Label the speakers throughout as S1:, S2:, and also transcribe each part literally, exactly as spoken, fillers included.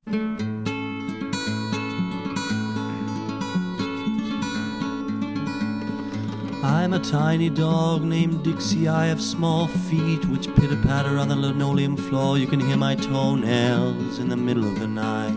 S1: I'm a tiny dog named Dixie. I have small feet which pitter-patter on the linoleum floor. You can hear my toenails in the middle of the night.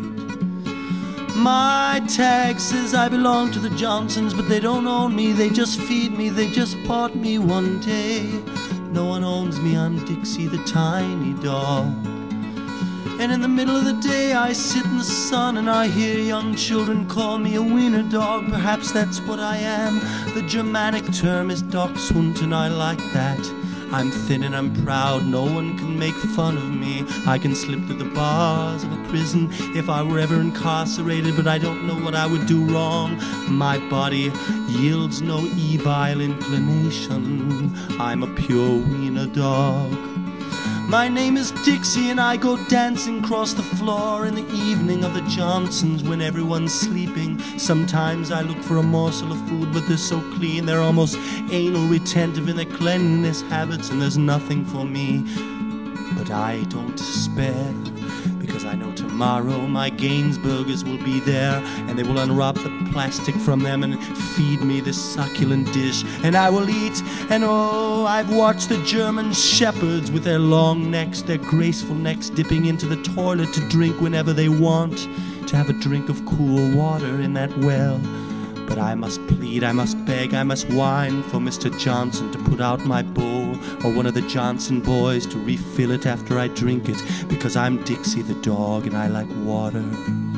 S1: My tag says I belong to the Johnsons, but they don't own me. They just feed me. They just bought me one day. No one owns me. I'm Dixie the tiny dog. And in the middle of the day I sit in the sun and I hear young children call me a wiener dog. Perhaps that's what I am. The Germanic term is Dachshund and I like that. I'm thin and I'm proud, no one can make fun of me. I can slip through the bars of a prison if I were ever incarcerated, but I don't know what I would do wrong. My body yields no evil inclination. I'm a pure wiener dog. My name is Dixie and I go dancing across the floor in the evening of the Johnsons when everyone's sleeping. Sometimes I look for a morsel of food, but they're so clean, they're almost anal retentive in their cleanliness habits, and there's nothing for me. But I don't despair, because I know tomorrow my Gainsburgers will be there, and they will unwrap the plastic from them and feed me this succulent dish, and I will eat. And oh, I've watched the German shepherds with their long necks, their graceful necks dipping into the toilet to drink whenever they want, to have a drink of cool water in that well. But I must plead, I must beg, I must whine for Mister Johnson to put out my bowl, or one of the Johnson boys to refill it after I drink it, because I'm Dixie the dog and I like water.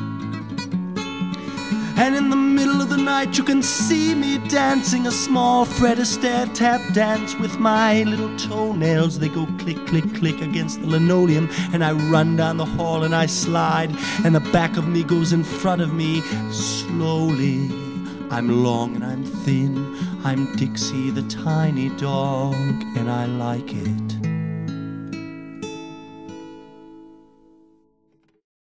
S1: And in the middle of the night you can see me dancing a small Fred Astaire tap dance with my little toenails. They go click, click, click against the linoleum, and I run down the hall and I slide, and the back of me goes in front of me slowly. I'm long and I'm thin, I'm Dixie the tiny dog, and I like it.